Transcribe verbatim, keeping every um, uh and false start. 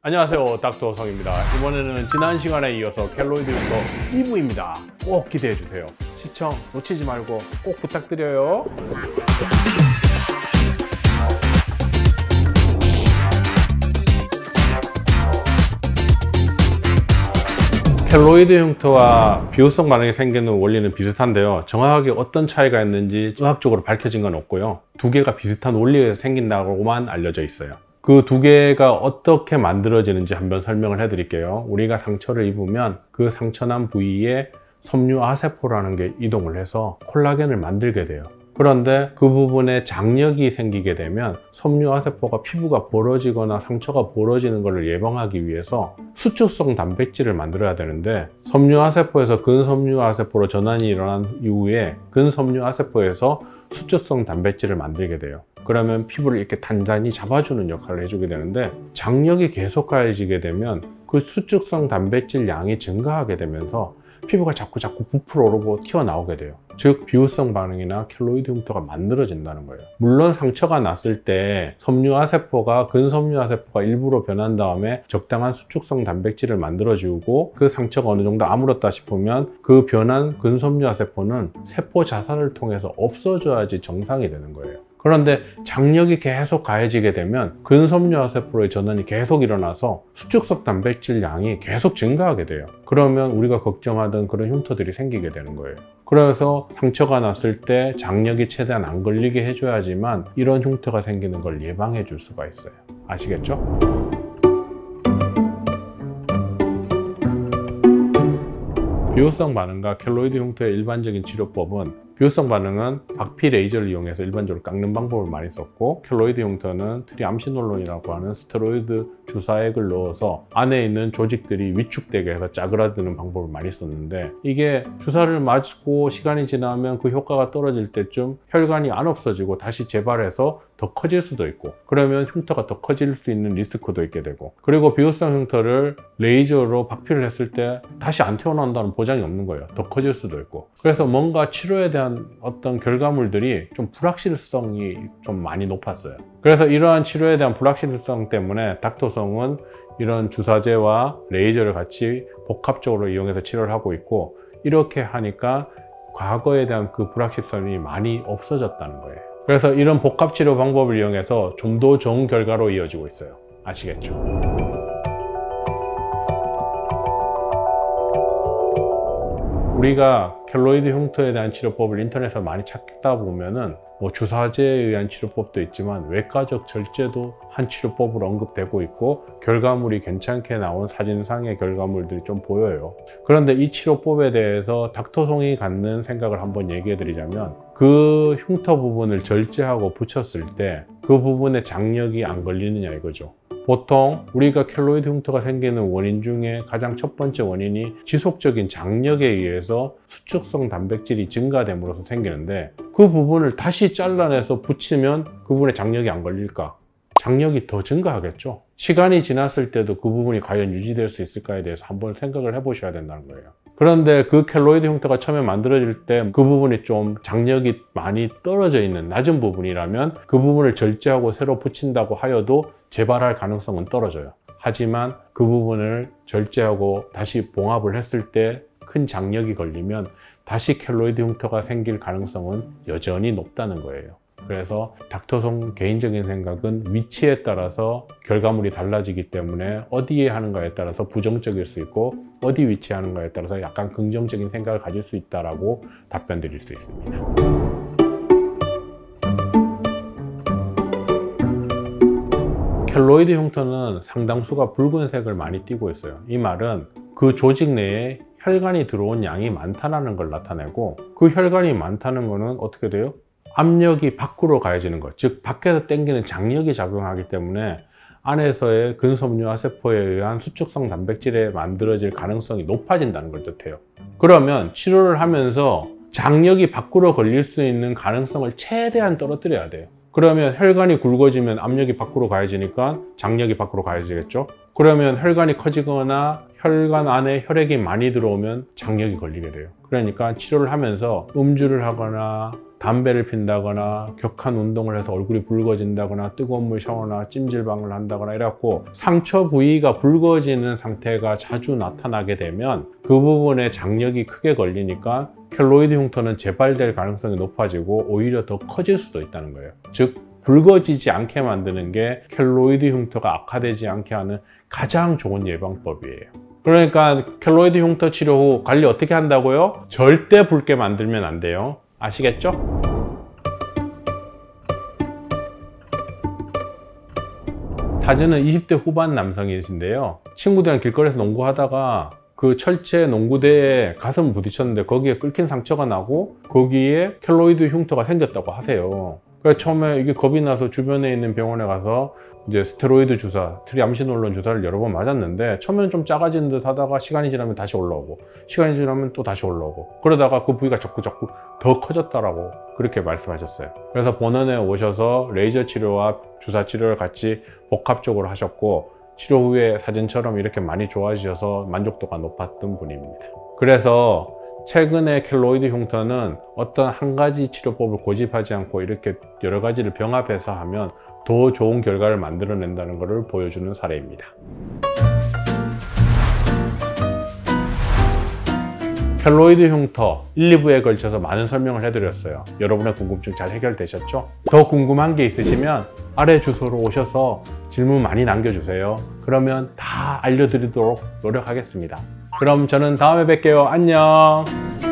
안녕하세요, 닥터 성입니다. 이번에는 지난 시간에 이어서 켈로이드 흉터 이 부입니다. 꼭 기대해 주세요. 시청 놓치지 말고 꼭 부탁드려요. 켈로이드 흉터와 비후성 반응이 생기는 원리는 비슷한데요, 정확하게 어떤 차이가 있는지 의학적으로 밝혀진 건 없고요, 두 개가 비슷한 원리에서 생긴다고만 알려져 있어요. 그 두 개가 어떻게 만들어지는지 한번 설명을 해 드릴게요. 우리가 상처를 입으면 그 상처난 부위에 섬유아세포라는 게 이동을 해서 콜라겐을 만들게 돼요. 그런데 그 부분에 장력이 생기게 되면 섬유아세포가 피부가 벌어지거나 상처가 벌어지는 것을 예방하기 위해서 수축성 단백질을 만들어야 되는데, 섬유아세포에서 근섬유아세포로 전환이 일어난 이후에 근섬유아세포에서 수축성 단백질을 만들게 돼요. 그러면 피부를 이렇게 단단히 잡아주는 역할을 해주게 되는데, 장력이 계속 가해지게 되면 그 수축성 단백질 양이 증가하게 되면서 피부가 자꾸 자꾸 부풀어 오르고 튀어나오게 돼요. 즉 비후성 반응이나 켈로이드 흉터가 만들어진다는 거예요. 물론 상처가 났을 때 섬유아세포가 근섬유아세포가 일부러 변한 다음에 적당한 수축성 단백질을 만들어주고, 그 상처가 어느 정도 아물었다 싶으면 그 변한 근섬유아세포는 세포 자살을 통해서 없어져야지 정상이 되는 거예요. 그런데 장력이 계속 가해지게 되면 근섬유아세포의 전환이 계속 일어나서 수축성 단백질 양이 계속 증가하게 돼요. 그러면 우리가 걱정하던 그런 흉터들이 생기게 되는 거예요. 그래서 상처가 났을 때 장력이 최대한 안 걸리게 해줘야지만 이런 흉터가 생기는 걸 예방해 줄 수가 있어요. 아시겠죠? 비후성 반응과 켈로이드 흉터의 일반적인 치료법은, 비후성 반응은 박피 레이저를 이용해서 일반적으로 깎는 방법을 많이 썼고, 켈로이드 흉터는 트리암시놀론이라고 하는 스테로이드 주사액을 넣어서 안에 있는 조직들이 위축되게 해서 짜그라드는 방법을 많이 썼는데, 이게 주사를 맞고 시간이 지나면 그 효과가 떨어질 때쯤 혈관이 안 없어지고 다시 재발해서 더 커질 수도 있고, 그러면 흉터가 더 커질 수 있는 리스크도 있게 되고, 그리고 비후성 흉터를 레이저로 박피를 했을 때 다시 안 태어난다는 보장이 없는 거예요. 더 커질 수도 있고. 그래서 뭔가 치료에 대한 어떤 결과물들이 좀 불확실성이 좀 많이 높았어요. 그래서 이러한 치료에 대한 불확실성 때문에 닥터성은 이런 주사제와 레이저를 같이 복합적으로 이용해서 치료를 하고 있고, 이렇게 하니까 과거에 대한 그 불확실성이 많이 없어졌다는 거예요. 그래서 이런 복합치료 방법을 이용해서 좀 더 좋은 결과로 이어지고 있어요. 아시겠죠? 우리가 켈로이드 흉터에 대한 치료법을 인터넷에서 많이 찾다 보면은 뭐 주사제에 의한 치료법도 있지만 외과적 절제도 한 치료법으로 언급되고 있고, 결과물이 괜찮게 나온 사진상의 결과물들이 좀 보여요. 그런데 이 치료법에 대해서 닥터송이 갖는 생각을 한번 얘기해 드리자면, 그 흉터 부분을 절제하고 붙였을 때 그 부분에 장력이 안 걸리느냐 이거죠. 보통 우리가 켈로이드 흉터가 생기는 원인 중에 가장 첫 번째 원인이 지속적인 장력에 의해서 수축성 단백질이 증가됨으로써 생기는데, 그 부분을 다시 잘라내서 붙이면 그 부분에 장력이 안 걸릴까? 장력이 더 증가하겠죠. 시간이 지났을 때도 그 부분이 과연 유지될 수 있을까에 대해서 한번 생각을 해보셔야 된다는 거예요. 그런데 그 켈로이드 흉터가 처음에 만들어질 때 그 부분이 좀 장력이 많이 떨어져 있는 낮은 부분이라면 그 부분을 절제하고 새로 붙인다고 하여도 재발할 가능성은 떨어져요. 하지만 그 부분을 절제하고 다시 봉합을 했을 때 큰 장력이 걸리면 다시 켈로이드 흉터가 생길 가능성은 여전히 높다는 거예요. 그래서 닥터송 개인적인 생각은 위치에 따라서 결과물이 달라지기 때문에 어디에 하는가에 따라서 부정적일 수 있고, 어디 위치하는가에 따라서 약간 긍정적인 생각을 가질 수 있다라고 답변 드릴 수 있습니다. 켈로이드 흉터는 상당수가 붉은색을 많이 띠고 있어요. 이 말은 그 조직 내에 혈관이 들어온 양이 많다는 걸 나타내고, 그 혈관이 많다는 거는 어떻게 돼요? 압력이 밖으로 가해지는 것, 즉 밖에서 당기는 장력이 작용하기 때문에 안에서의 근섬유아세포에 의한 수축성 단백질에 만들어질 가능성이 높아진다는 걸 뜻해요. 그러면 치료를 하면서 장력이 밖으로 걸릴 수 있는 가능성을 최대한 떨어뜨려야 돼요. 그러면 혈관이 굵어지면 압력이 밖으로 가해지니까 장력이 밖으로 가해지겠죠. 그러면 혈관이 커지거나 혈관 안에 혈액이 많이 들어오면 장력이 걸리게 돼요. 그러니까 치료를 하면서 음주를 하거나 담배를 핀다거나 격한 운동을 해서 얼굴이 붉어진다거나 뜨거운 물 샤워나 찜질방을 한다거나 이래갖고 상처 부위가 붉어지는 상태가 자주 나타나게 되면 그 부분에 장력이 크게 걸리니까 켈로이드 흉터는 재발될 가능성이 높아지고 오히려 더 커질 수도 있다는 거예요. 즉 붉어지지 않게 만드는 게 켈로이드 흉터가 악화되지 않게 하는 가장 좋은 예방법이에요. 그러니까 켈로이드 흉터 치료 후 관리 어떻게 한다고요? 절대 붉게 만들면 안 돼요. 아시겠죠? 타즈는 이십 대 후반 남성이신데요. 친구들이랑 길거리에서 농구하다가 그 철제 농구대에 가슴을 부딪혔는데 거기에 끓긴 상처가 나고 거기에 켈로이드 흉터가 생겼다고 하세요. 그래서 처음에 이게 겁이 나서 주변에 있는 병원에 가서 이제 스테로이드 주사, 트리암시놀론 주사를 여러 번 맞았는데 처음에는 좀 작아지는 듯 하다가 시간이 지나면 다시 올라오고 시간이 지나면 또 다시 올라오고 그러다가 그 부위가 자꾸 자꾸 더 커졌다라고 그렇게 말씀하셨어요. 그래서 본원에 오셔서 레이저 치료와 주사 치료를 같이 복합적으로 하셨고 치료 후에 사진처럼 이렇게 많이 좋아지셔서 만족도가 높았던 분입니다. 그래서 최근에 켈로이드 흉터는 어떤 한 가지 치료법을 고집하지 않고 이렇게 여러 가지를 병합해서 하면 더 좋은 결과를 만들어낸다는 것을 보여주는 사례입니다. 켈로이드 흉터 일, 이 부에 걸쳐서 많은 설명을 해드렸어요. 여러분의 궁금증 잘 해결되셨죠? 더 궁금한 게 있으시면 아래 주소로 오셔서 질문 많이 남겨주세요. 그러면 다 알려드리도록 노력하겠습니다. 그럼 저는 다음에 뵐게요. 안녕.